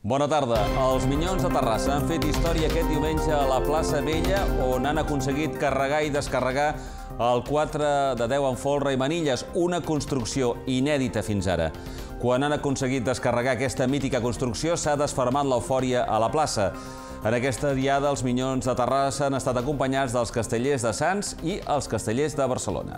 Bona tarda. Els Minyons de Terrassa han fet història aquest diumenge a la plaça Vella, on han aconseguit carregar i descarregar el 4 de 10 en folre i manilles, una construcció inèdita fins ara. Quan han aconseguit descarregar aquesta mítica construcció, s'ha desfermat l'eufòria a la plaça. En aquesta diada, els Minyons de Terrassa han estat acompanyats dels castellers de Sants i els castellers de Barcelona.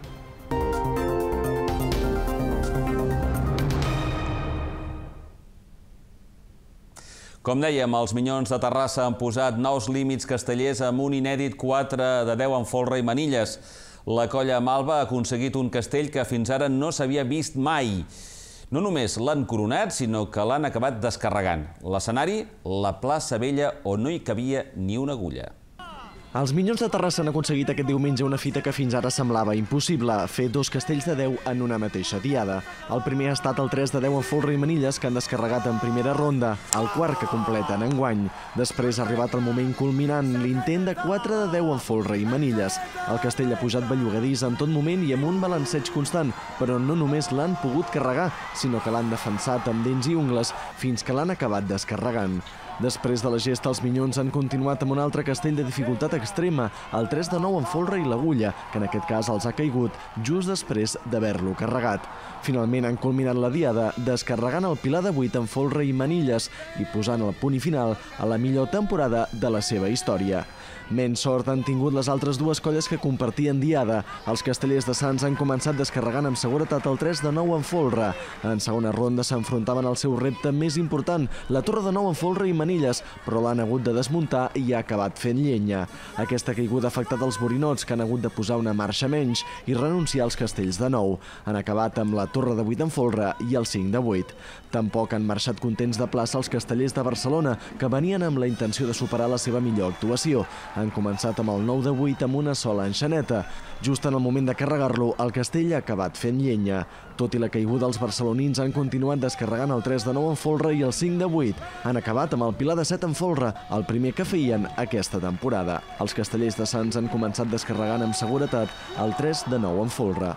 Com dèiem, els Minyons de Terrassa han posat nous límits castellers amb un inèdit 4 de 10 en folre i manilles. La colla Malva ha aconseguit un castell que fins ara no s'havia vist mai. No només l'han coronat, sinó que l'han acabat descarregant. L'escenari, la plaça Vella, on no hi cabia ni una agulla. Els Minyons de Terrassa han aconseguit aquest diumenge una fita que fins ara semblava impossible, fer dos castells de 10 en una mateixa diada. El primer ha estat el 3 de 10 en folre i manilles, que han descarregat en primera ronda, el quart que completen enguany. Després ha arribat el moment culminant, l'intent de 4 de 10 en folre i manilles. El castell ha pujat bellugadís en tot moment i amb un balanceig constant, però no només l'han pogut carregar, sinó que l'han defensat amb dents i ungles fins que l'han acabat descarregant. Després de la gesta, els Minyons han continuat amb un altre castell de dificultat extrema, el 3 de 9 en folre i l'agulla, que en aquest cas els ha caigut just després d'haver-lo carregat. Finalment han culminat la diada descarregant el pilar de 8 en folre i manilles i posant el punt i final a la millor temporada de la seva història. Menys sort han tingut les altres dues colles que compartien diada. Els castellers de Sants han començat descarregant amb seguretat el 3 de 9 en folre. En segona ronda s'enfrontaven al seu repte més important, la torre de 9 en folre i manilles, però l'han hagut de desmuntar i ha acabat fent llenya. Aquesta caiguda ha afectat els borinots, que han hagut de posar una marxa menys i renunciar als castells de 9. Han acabat amb la torre de 8 en folre i el 5 de 8. Tampoc han marxat contents de plaça els castellers de Barcelona, que venien amb la intenció de superar la seva millor actuació. Han començat amb el 9 de 8 amb una sola enxaneta. Just en el moment de carregar-lo, el castell ha acabat fent llenya. Tot i la caiguda, els barcelonins han continuat descarregant el 3 de 9 en folre i el 5 de 8. Han acabat amb el pilar de 7 en folre, el primer que feien aquesta temporada. Els castellers de Sants han començat descarregant amb seguretat el 3 de 9 en folre.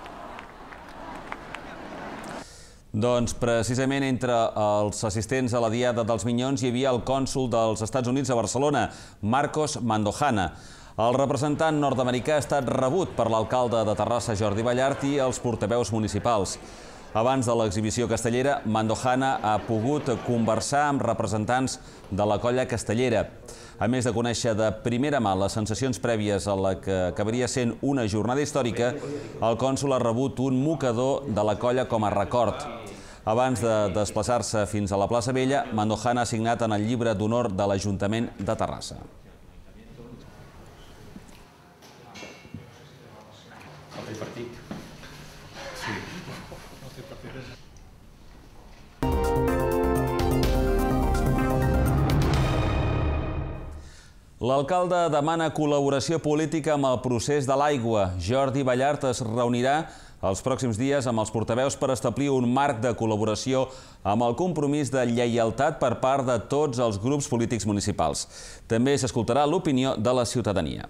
Doncs precisament entre els assistents a la diada dels Minyons hi havia el cònsol dels Estats Units a Barcelona, Marcos Mandojana. El representant nord-americà ha estat rebut per l'alcalde de Terrassa, Jordi Ballart, i els portaveus municipals. Abans de l'exhibició castellera, Mandojana ha pogut conversar amb representants de la colla castellera. A més de conèixer de primera mà les sensacions prèvies a la que acabaria sent una jornada històrica, el cònsol ha rebut un mocador de la colla com a record. Abans de desplaçar-se fins a la plaça Vella, Mandojana ha signat en el llibre d'honor de l'Ajuntament de Terrassa. L'alcalde demana col·laboració política amb el procés de l'aigua. Jordi Ballart es reunirà els pròxims dies amb els portaveus per establir un marc de col·laboració amb el compromís de lleialtat per part de tots els grups polítics municipals. També s'escoltarà l'opinió de la ciutadania.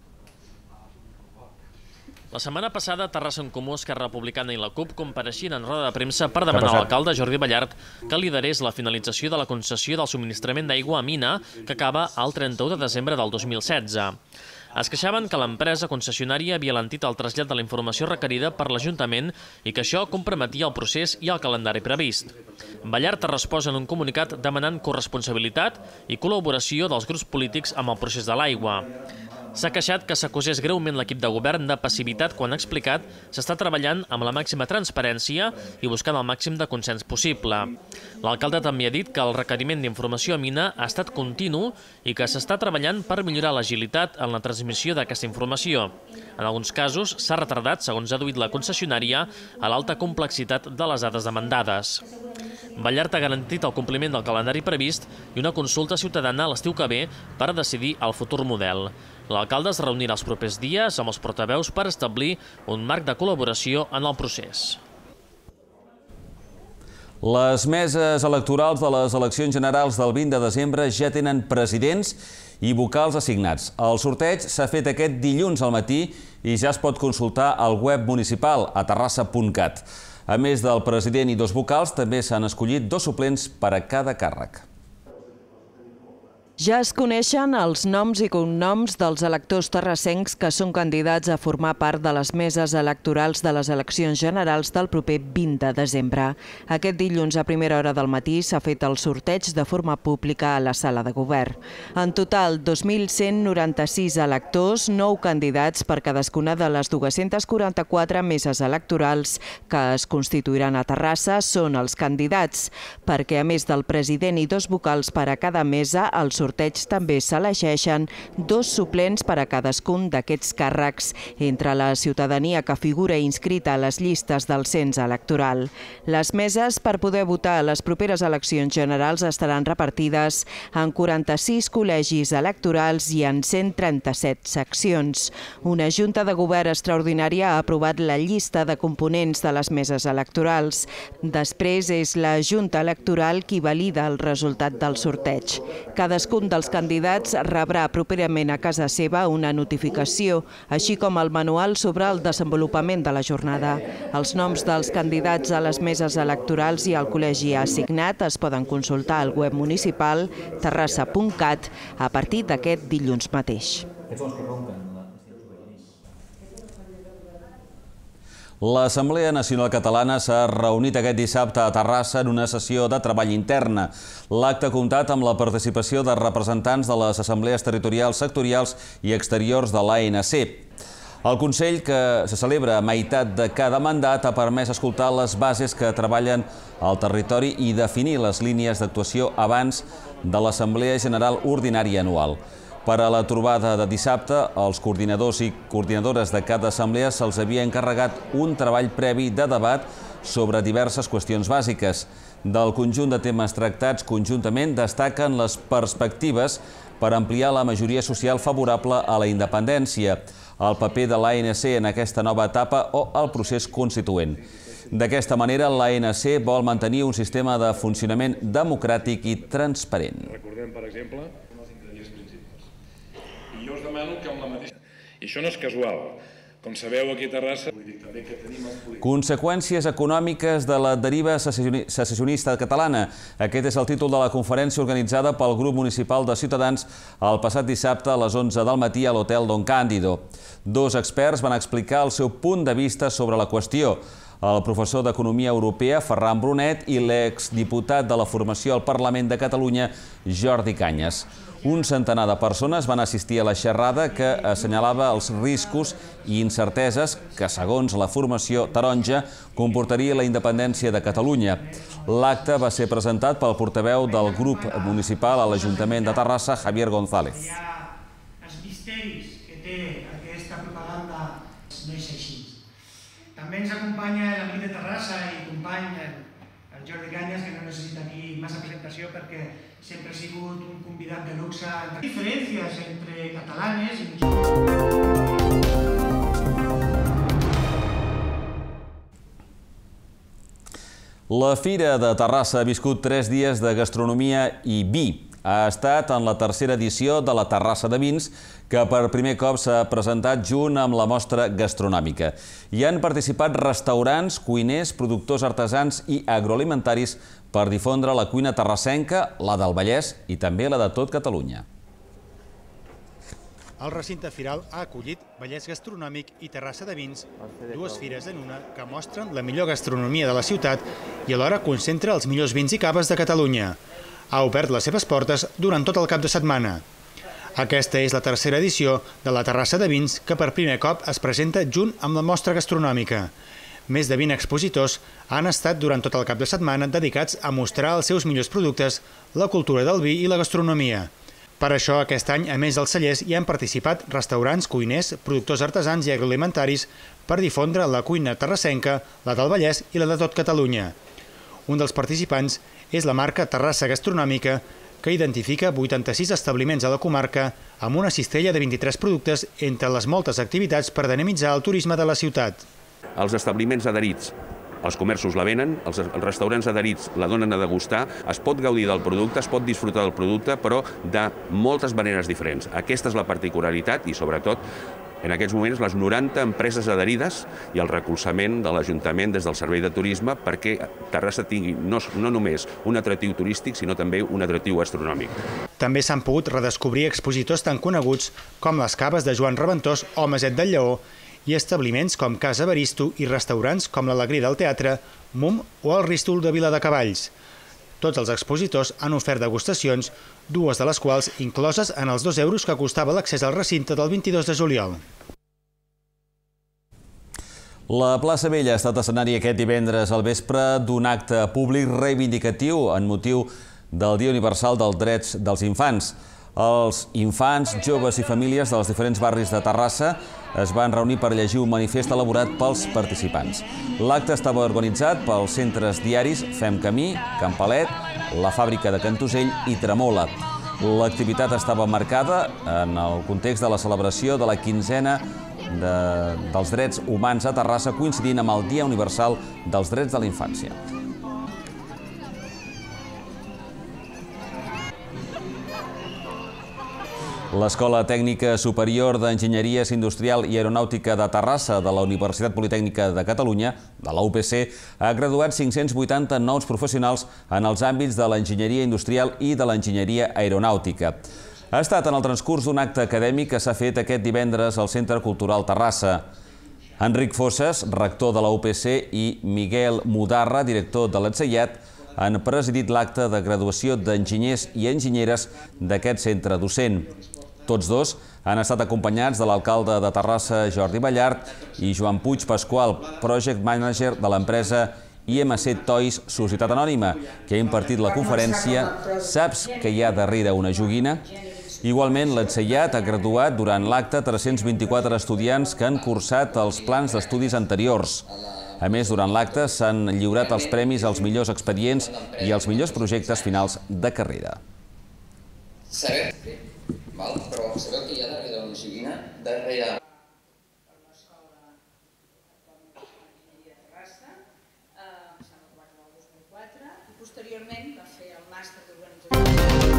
La setmana passada, Terrassa en Comú, Esquerra Republicana i la CUP compareixien en roda de premsa per demanar a l'alcalde Jordi Ballart que liderés la finalització de la concessió del subministrament d'aigua a Mina, que acaba el 31 de desembre del 2016. Es queixaven que l'empresa concessionària havia alentit el trasllat de la informació requerida per l'Ajuntament i que això comprometia el procés i el calendari previst. Ballart ha respost en un comunicat demanant corresponsabilitat i col·laboració dels grups polítics amb el procés de l'aigua. S'ha queixat que s'acusés greument l'equip de govern de passivitat quan ha explicat s'està treballant amb la màxima transparència i buscant el màxim de consens possible. L'alcalde també ha dit que el requeriment d'informació a Mina ha estat continu i que s'està treballant per millorar l'agilitat en la transmissió d'aquesta informació. En alguns casos s'ha retardat, segons ha duit la concessionària, a l'alta complexitat de les dades demandades. Ballart ha garantit el compliment del calendari previst i una consulta ciutadana l'estiu que ve per decidir el futur model. L'alcalde es reunirà els propers dies amb els portaveus per establir un marc de col·laboració en el procés. Les meses electorals de les eleccions generals del 20 de desembre ja tenen presidents i vocals assignats. El sorteig s'ha fet aquest dilluns al matí i ja es pot consultar al web municipal a terrassa.cat. A més del president i dos vocals, també s'han escollit dos suplents per a cada càrrec. Ja es coneixen els noms i cognoms dels electors terrassencs que són candidats a formar part de les meses electorals de les eleccions generals del proper 20 de desembre. Aquest dilluns a primera hora del matí s'ha fet el sorteig de forma pública a la sala de govern. En total, 2.196 electors, 9 candidats per cadascuna de les 244 meses electorals que es constituiran a Terrassa són els candidats, perquè a més del president i 2 vocals per a cada mesa, el sorteig també s'elegeixen 2 suplents per a cadascun d'aquests càrrecs entre la ciutadania que figura inscrita a les llistes del cens electoral. Les meses per poder votar a les properes eleccions generals estaran repartides en 46 col·legis electorals i en 137 seccions. Una Junta de Govern extraordinària ha aprovat la llista de components de les meses electorals. Després és la Junta Electoral qui valida el resultat del sorteig. Cadascun dels candidats rebrà properament a casa seva una notificació, així com el manual sobre el desenvolupament de la jornada. Els noms dels candidats a les meses electorals i al col·legi assignat es poden consultar al web municipal terrassa.cat a partir d'aquest dilluns mateix. L'Assemblea Nacional Catalana s'ha reunit aquest dissabte a Terrassa en una sessió de treball interna. L'acte ha comptat amb la participació de representants de les assemblees territorials, sectorials i exteriors de l'ANC. El Consell, que se celebra a meitat de cada mandat, ha permès escoltar les bases que treballen al territori i definir les línies d'actuació abans de l'Assemblea General Ordinària anual. Per a la trobada de dissabte, els coordinadors i coordinadores de cada assemblea se'ls havia encarregat un treball previ de debat sobre diverses qüestions bàsiques. Del conjunt de temes tractats conjuntament destaquen les perspectives per ampliar la majoria social favorable a la independència, el paper de l'ANC en aquesta nova etapa o el procés constituent. D'aquesta manera, l'ANC vol mantenir un sistema de funcionament democràtic i transparent. Recordem, per exemple, i jo us demano que amb la mateixa... I això no és casual. Com sabeu, aquí a Terrassa... Conseqüències econòmiques de la deriva secessionista catalana. Aquest és el títol de la conferència organitzada pel grup municipal de Ciutadans el passat dissabte a les 11 del matí a l'Hotel Don Cándido. 2 experts van explicar el seu punt de vista sobre la qüestió. El professor d'Economia Europea, Ferran Brunet, i l'exdiputat de la formació al Parlament de Catalunya, Jordi Cañas. Un centenar de persones van assistir a la xerrada que assenyalava els riscos i incerteses que, segons la formació taronja, comportaria la independència de Catalunya. L'acte va ser presentat pel portaveu del grup municipal a l'Ajuntament de Terrassa, Javier González. Els misteris que té aquesta propaganda no és així. També ens acompanya l'amic de Terrassa i company, el Jordi Cañas, que no necessita aquí massa presentació perquè sempre ha sigut un convidat de luxe. Diferències entre catalanes i... La Fira de Terrassa ha viscut 3 dies de gastronomia i vi. Ha estat en la tercera edició de la Terrassa de Vins, que per primer cop s'ha presentat junt amb la mostra gastronòmica. Hi han participat restaurants, cuiners, productors artesans i agroalimentaris per difondre la cuina terrassenca, la del Vallès i també la de tot Catalunya. El recinte firal ha acollit Vallès Gastronòmic i Terrassa de Vins, 2 fires en una que mostren la millor gastronomia de la ciutat i alhora concentra els millors vins i caves de Catalunya. Ha obert les seves portes durant tot el cap de setmana. Aquesta és la tercera edició de la Terrassa de Vins que per primer cop es presenta junt amb la mostra gastronòmica. Més de 20 expositors han estat durant tot el cap de setmana dedicats a mostrar els seus millors productes, la cultura del vi i la gastronomia. Per això, aquest any, a més dels cellers, hi han participat restaurants, cuiners, productors artesans i agroalimentaris per difondre la cuina terrassenca, la del Vallès i la de tot Catalunya. Un dels participants és la marca Terrassa Gastronòmica, que identifica 86 establiments a la comarca amb una cistella de 23 productes entre les moltes activitats per dinamitzar el turisme de la ciutat. Els establiments adherits, els comerços la venen, els restaurants adherits la donen a degustar, es pot gaudir del producte, es pot disfrutar del producte, però de moltes maneres diferents. Aquesta és la particularitat i, sobretot, En aquests moments, les 90 empreses adherides i el recolzament de l'Ajuntament des del Servei de Turisme perquè Terrassa tingui no només un atractiu turístic, sinó també un atractiu gastronòmic. També s'han pogut redescobrir expositors tan coneguts com les caves de Joan Reventós o Maset del Lleó i establiments com Casa Baristo i restaurants com l'Alegria del Teatre, MUM o el Ristol de Viladecavalls. Tots els expositors han ofert degustacions, dues de les quals incloses en els 2 euros que costava l'accés al recinte del 22 de juliol. La plaça Vella ha estat escenari aquest divendres al vespre d'un acte públic reivindicatiu en motiu del Dia Universal dels Drets dels Infants. Els infants, joves i famílies dels diferents barris de Terrassa es van reunir per llegir un manifest elaborat pels participants. L'acte estava organitzat pels centres diaris Fem Camí, Campalet, la Fàbrica de Cantosell i Tremola. L'activitat estava marcada en el context de la celebració de la 15ena dels drets humans a Terrassa, coincidint amb el Dia Universal dels Drets de la Infància. L'Escola Tècnica Superior d'Enginyeria Industrial i Aeronàutica de Terrassa de la Universitat Politècnica de Catalunya, de la UPC, ha graduat 580 nous professionals en els àmbits de l'enginyeria industrial i de l'enginyeria aeronàutica. Ha estat en el transcurs d'un acte acadèmic que s'ha fet aquest divendres al Centre Cultural Terrassa. Enric Fosses, rector de la UPC, i Miguel Mudarra, director de l'ETSEIAT, han presidit l'acte de graduació d'enginyers i enginyeres d'aquest centre docent. Tots dos han estat acompanyats de l'alcalde de Terrassa, Jordi Ballart, i Joan Puig Pasqual, project manager de l'empresa IMC Toys Societat Anònima, que ha impartit la conferència Saps que hi ha darrere una joguina? Igualment, l'ETSEIAT ha graduat durant l'acte 324 estudiants que han cursat els plans d'estudis anteriors. A més, durant l'acte s'han lliurat els premis als millors expedients i als millors projectes finals de carrera. Però sabeu que hi ha darrere una joguina? Darrere l'escola d'enginyeria de Terrassa, s'ha aprovat el 2004 i posteriorment va fer el màster d'organització.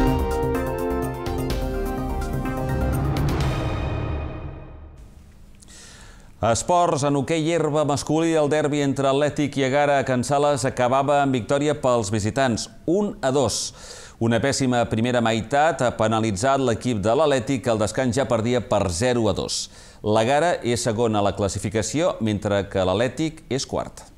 Esports, en hoquei herba masculí, el derbi entre Atlètic i Ègara a Can Sales acabava amb victòria pels visitants, 1-2. Una pèssima primera meitat ha penalitzat l'equip de l'Atlètic, que al descans ja perdia per 0-2. L'Ègara és segon a la classificació, mentre que l'Atlètic és quart.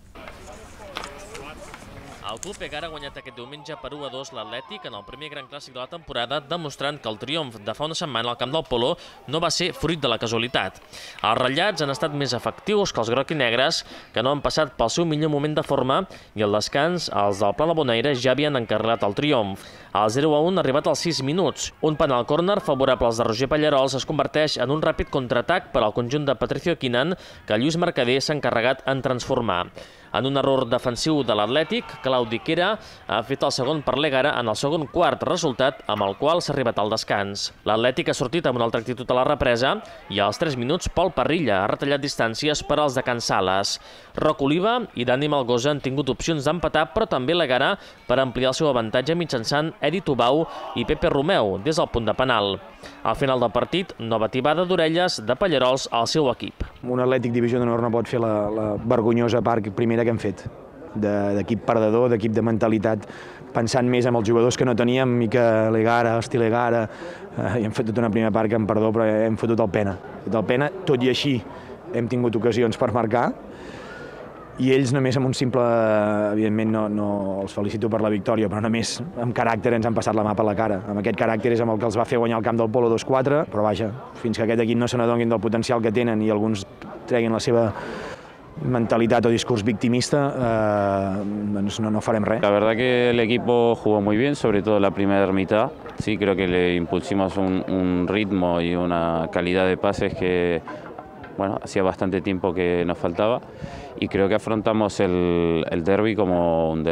El club Ègara ha guanyat aquest diumenge per 1-2 l'Atlètic en el primer gran clàssic de la temporada, demostrant que el triomf de fa una setmana al camp del Polo no va ser fruit de la casualitat. Els ratllats han estat més efectius que els groc i negres, que no han passat pel seu millor moment de forma, i al descans els del Pla de Bonaire ja havien encarrilat el triomf. El 0-1 ha arribat als 6 minuts. Un penal córner favorable als de Roger Pallarols es converteix en un ràpid contraatac per al conjunt de Patricio Quinan, que Lluís Mercader s'ha encarregat en transformar. En un error defensiu de l'Atlètic, Claudi Quera ha fet el segon per l'Ègara en el segon quart, resultat amb el qual s'ha arribat al descans. L'Atlètic ha sortit amb una altra actitud a la represa i als 3 minuts Pol Parrilla ha retallat distàncies per als de Can Sales. Roc Oliva i Dani Malgosa han tingut opcions d'empatar, però també l'Ègara per ampliar el seu avantatge mitjançant Edi Tubau i Pepe Romeu des del punt de penal. Al final del partit, nova tibada d'orelles de Pallarols al seu equip. Un Atlètic Divisió d'Honor no pot fer la vergonyosa part primera que hem fet, d'equip perdedor, d'equip de mentalitat, pensant més en els jugadors que no teníem i que l'Ègara, estil Ègara, i hem fet tota una primera part que em perdó, però hem fotut el pena. Tot i així hem tingut ocasions per marcar, i ells només amb un simple, evidentment no els felicito per la victòria, però només amb caràcter ens han passat la mà per la cara. Amb aquest caràcter és amb el que els va fer guanyar el camp del Polo 2-4, però vaja, fins que aquest equip no se n'adonguin del potencial que tenen i alguns treguin la seva mentalidad o discurso victimista, no farem res. La verdad que el equipo jugó muy bien, sobre todo la primera mitad. Sí, creo que le impulsimos un ritmo y una calidad de pases que hacía bastante tiempo que nos faltaba, y creo que afrontamos el derbi como un derbi.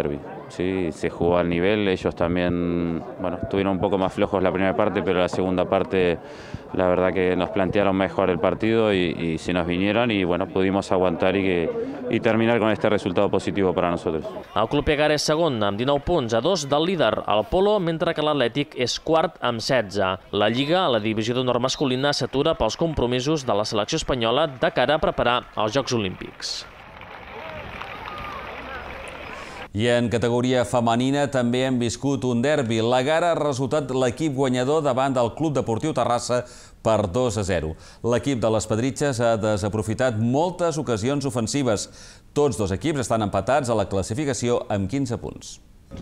sí, se jugó al nivel. Ellos también, bueno, estuvieron un poco más flojos la primera parte, pero la segunda parte la verdad que nos plantearon mejor el partido y se nos vinieron y bueno, pudimos aguantar y terminar con este resultado positivo para nosotros. El Club Egara és segon amb 19 punts a 2 del líder, el Polo, mentre que l'Atlètic és quart amb 16. La Lliga, a la divisió d'honor masculina, s'atura pels compromisos de la selecció espanyola de cara a preparar els Jocs Olímpics. I en categoria femenina també hem viscut un derbi. L'Egara ha resultat l'equip guanyador davant del Club Deportiu Terrassa per 2-0. L'equip de les Pedritxes ha desaprofitat moltes ocasions ofensives. Tots dos equips estan empatats a la classificació amb 15 punts.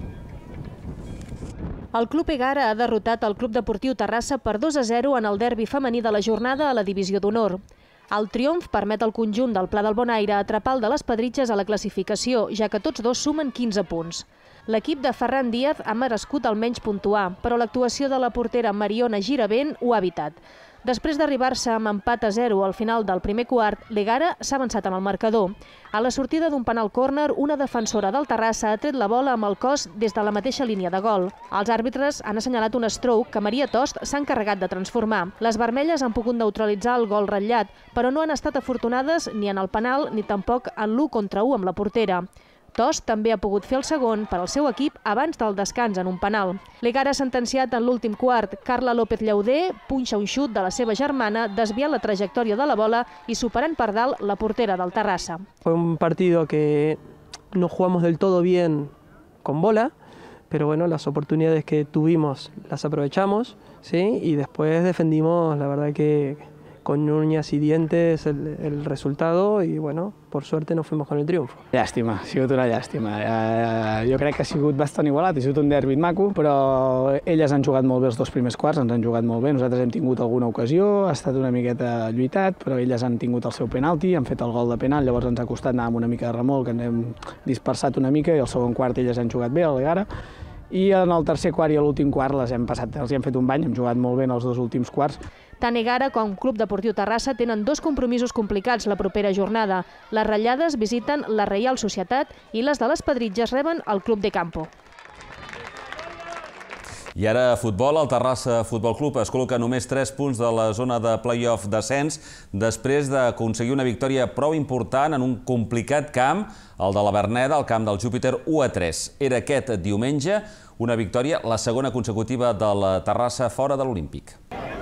El Club Egara ha derrotat el Club Deportiu Terrassa per 2-0 en el derbi femení de la jornada a la divisió d'honor. El triomf permet al conjunt del Pla del Bonaire atrapar el de les Pedritxes a la classificació, ja que tots dos sumen 15 punts. L'equip de Ferran Díaz ha merescut almenys puntuar, però l'actuació de la portera Mariona Giravent ho ha evitat. Després d'arribar-se amb empat a 0 al final del primer quart, l'Egara s'ha avançat en el marcador. A la sortida d'un penal córner, una defensora del Terrassa ha tret la bola amb el cos des de la mateixa línia de gol. Els àrbitres han assenyalat un stroke que Maria Tost s'ha encarregat de transformar. Les vermelles han pogut neutralitzar el gol ratllat, però no han estat afortunades ni en el penal ni tampoc en l'1 contra 1 amb la portera. Tost també ha pogut fer el segon per al seu equip abans del descans en un penal. L'Egara ha sentenciat en l'últim quart. Carla López Llauder punxa un xut de la seva germana, desviant la trajectòria de la bola i superant per dalt la portera del Terrassa. Fue un partido que no jugamos del todo bien con bola, pero bueno, las oportunidades que tuvimos las aprovechamos, ¿sí? Y después defendimos, la verdad que con uñas y dientes el resultado y bueno, por suerte nos fuimos con el triunfo. Llàstima, ha sigut una llàstima. Jo crec que ha sigut bastant igualat, ha sigut un derbi maco, però elles han jugat molt bé els dos primers quarts, ens han jugat molt bé, nosaltres hem tingut alguna ocasió, ha estat una miqueta lluitat, però elles han tingut el seu penalti, han fet el gol de penal, llavors ens ha costat anar amb una mica de remolc, ens hem dispersat una mica i al segon quart elles han jugat bé, a l'Egara, i en el tercer quart i a l'últim quart els hem fet un bany, hem jugat molt bé en els dos últims quarts. Tant Egara com Club Deportiu Terrassa tenen dos compromisos complicats la propera jornada. Les ratllades visiten la Reial Societat i les de les Pedritxes reben el Club de Campo. I ara a futbol, el Terrassa Futbol Club es col·loca només 3 punts de la zona de play-off d'ascens després d'aconseguir una victòria prou important en un complicat camp, el de la Verneda, al camp del Júpiter 1-3. Era aquest diumenge una victòria, la segona consecutiva de la Terrassa fora de l'Olímpic.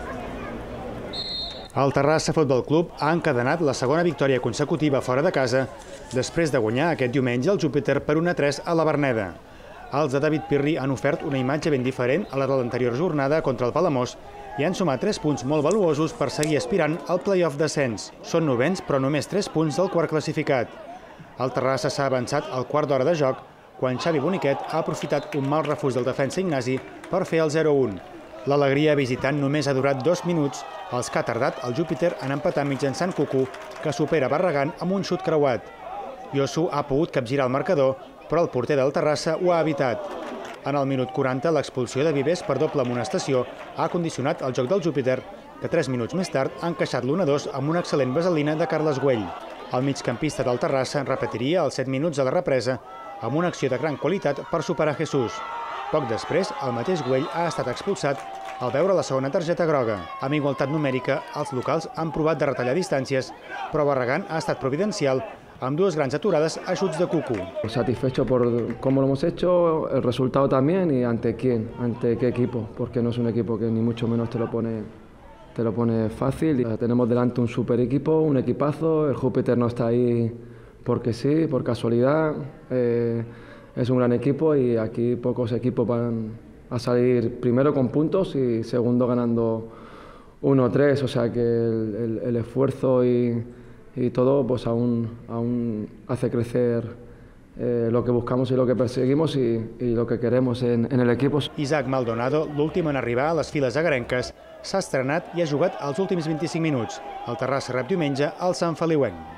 El Terrassa Futbol Club ha encadenat la segona victòria consecutiva fora de casa després de guanyar aquest diumenge el Júpiter per 1-3 a la Verneda. Els de David Pirri han ofert una imatge ben diferent a la de l'anterior jornada contra el Palamós i han sumat 3 punts molt valuosos per seguir aspirant al play-off d'ascens. Són novens, però només 3 punts del quart classificat. El Terrassa s'ha avançat al quart d'hora de joc quan Xavi Boniquet ha aprofitat un mal refús del defensa Ignasi per fer el 0-1. L'alegria visitant només ha durat 2 minuts. Els que ha tardat el Júpiter han empatat mitjançant Cucu, que supera Barragán amb un xut creuat. Yosu ha pogut capgirar el marcador, però el porter del Terrassa ho ha evitat. En el minut 40, l'expulsió de Vives per doble amonestació ha condicionat el joc del Júpiter, que 3 minuts més tard ha encaixat l'1-2 amb una excel·lent vaselina de Carles Güell. El migcampista del Terrassa repetiria els 7 minuts de la represa amb una acció de gran qualitat per superar Jesús. Poc després, el mateix Güell ha estat expulsat al veure la segona targeta groga. Amb igualtat numèrica, els locals han provat de retallar distàncies, però Barragán ha estat providencial amb 2 grans aturades a xuts de Cucu. Satisfecho por cómo lo hemos hecho, el resultado también y ante quién, ante qué equipo, porque no es un equipo que ni mucho menos te lo pone fácil. Tenemos delante un super equipo, un equipazo, el Júpiter no está ahí porque sí, por casualidad. Es un gran equipo y aquí pocos equipos van a salir primero con puntos y segundo ganando 1-3, o sea que el esfuerzo y todo pues aún hace crecer lo que buscamos y lo que perseguimos y lo que queremos en el equipo. Isaac Maldonado, l'últim en arribar a les files agarenques, s'ha estrenat i ha jugat els últims 25 minuts. El Terrassa rep diumenge al Sant Feliuenc.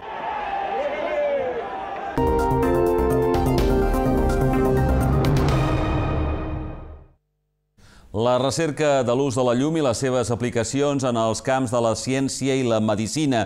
La recerca de l'ús de la llum i les seves aplicacions en els camps de la ciència i la medicina.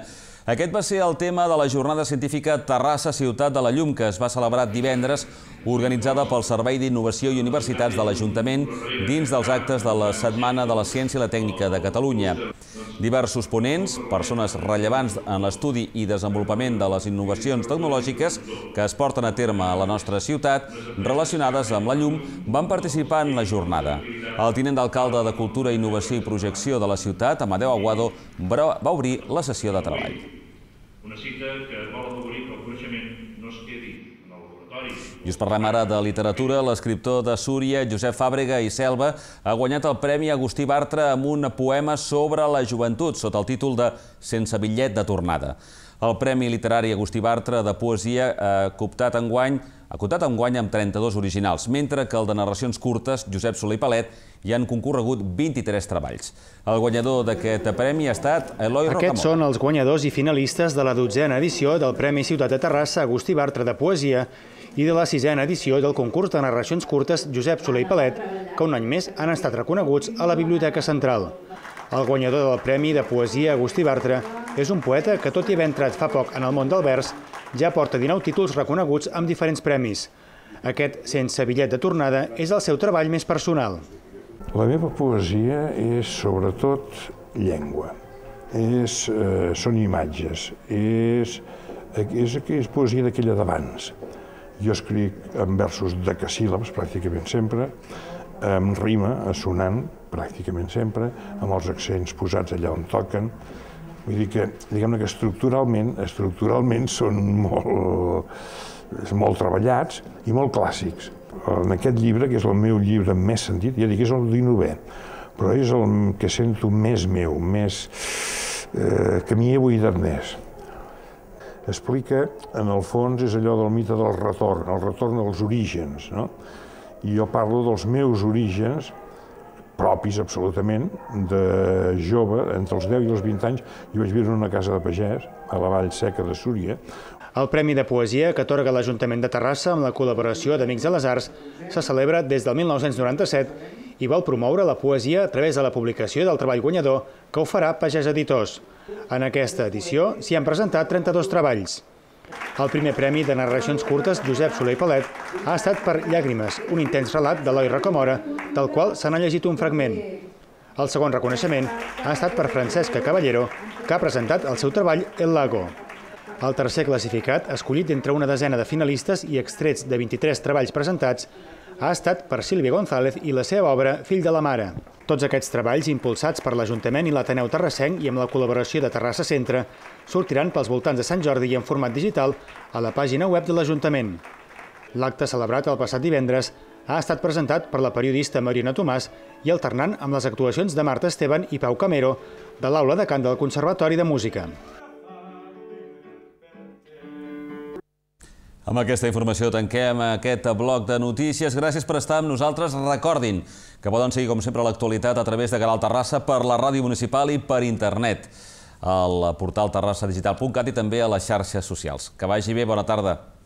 Aquest va ser el tema de la jornada científica Terrassa Ciutat de la Llum, que es va celebrar divendres, organitzada pel Servei d'Innovació i Universitats de l'Ajuntament dins dels actes de la Setmana de la Ciència i la Tècnica de Catalunya. Diversos ponents, persones rellevants en l'estudi i desenvolupament de les innovacions tecnològiques que es porten a terme a la nostra ciutat, relacionades amb la llum, van participar en la jornada. El tinent d'alcalde de Cultura, Innovació i Projecció de la ciutat, Amadeu Aguado, va obrir la sessió de treball. Una cita que vol afavorir que el coneixement no es quedi en el laboratori. I us parlem ara de literatura. L'escriptor de Súria, Josep Fàbrega i Selva, ha guanyat el Premi Agustí Bartra amb un poema sobre la joventut, sota el títol de Sense bitllet de tornada. El Premi Literari Agustí Bartra de Poesia ha comptat enguany amb 32 originals, mentre que el de narracions curtes, Josep Soler i Palet, hi han concorregut 23 treballs. El guanyador d'aquest premi ha estat Eloi Rocamora. Aquests són els guanyadors i finalistes de la 12a edició del Premi Ciutat de Terrassa Agustí Bartra de Poesia i de la 6a edició del concurs de narracions curtes Josep Soler i Palet, que un any més han estat reconeguts a la Biblioteca Central. El guanyador del Premi de Poesia Agustí Bartra és un poeta que, tot i haver entrat fa poc en el món del vers, ja porta 19 títols reconeguts amb diferents premis. Aquest, Sense bitllet de tornada, és el seu treball més personal. La meva poesia és sobretot llengua, són imatges, és poesia d'aquella d'abans. Jo escric en versos decasíl·labs pràcticament sempre, amb rima assonant pràcticament sempre, amb els accents posats allà on toquen. Vull dir que, diguem-ne que estructuralment són molt treballats i molt clàssics. En aquest llibre, que és el meu llibre més sentit, ja dic, és el 19è, però és el que sento més meu, que m'hi he buidat més. Explica, en el fons, és allò del mite del retorn, el retorn als orígens, no? I jo parlo dels meus orígens, propis absolutament, de jove, entre els 10 i els 20 anys, jo vaig viure en una casa de pagès, a la Vall Seca de Súria. El Premi de Poesia que atorga l'Ajuntament de Terrassa amb la col·laboració d'Amics de les Arts se celebra des del 1997 i vol promoure la poesia a través de la publicació del treball guanyador que ho farà Pagès Editors. En aquesta edició s'hi han presentat 32 treballs. El primer premi de narracions curtes Josep Soler i Palet ha estat per Llàgrimes, un intens relat d'Eloi Rocamora, del qual se n'ha llegit un fragment. El segon reconeixement ha estat per Francesca Caballero, que ha presentat el seu treball El Lago. El tercer classificat, escollit entre una desena de finalistes i extrets de 23 treballs presentats, ha estat per Sílvia González i la seva obra Fill de la Mare. Tots aquests treballs, impulsats per l'Ajuntament i l'Ateneu Terrassenc i amb la col·laboració de Terrassa Centre, sortiran pels voltants de Sant Jordi i en format digital a la pàgina web de l'Ajuntament. L'acte celebrat el passat divendres ha estat presentat per la periodista Mariona Tomàs i alternant amb les actuacions de Marta Esteban i Pau Camero de l'Aula de Cant del Conservatori de Música. Amb aquesta informació tanquem aquest bloc de notícies. Gràcies per estar amb nosaltres. Recordin que poden seguir, com sempre, l'actualitat a través de Canal Terrassa per la ràdio municipal i per internet, al portal terrassadigital.cat i també a les xarxes socials. Que vagi bé, bona tarda.